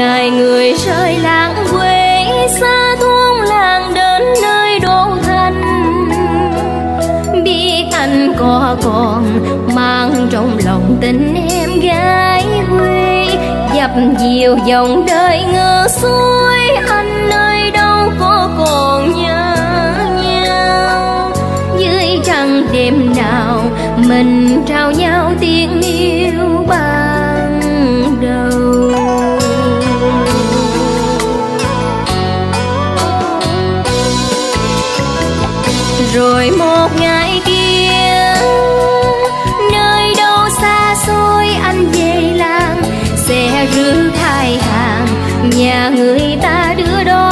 ngày người rời làng quê xa thôn làng đến nơi đô thành, biết anh có còn mang trong lòng tình em gái quê. Dập dìu dòng đời ngược xuôi, anh nơi đâu có còn nhớ nhau. Dưới trăng đêm nào mình trao nhau tiếng yêu ban đầu. Rồi một ngày kia nơi đâu xa xôi anh về làng, xe rước hai hàng nhà người ta đưa đón.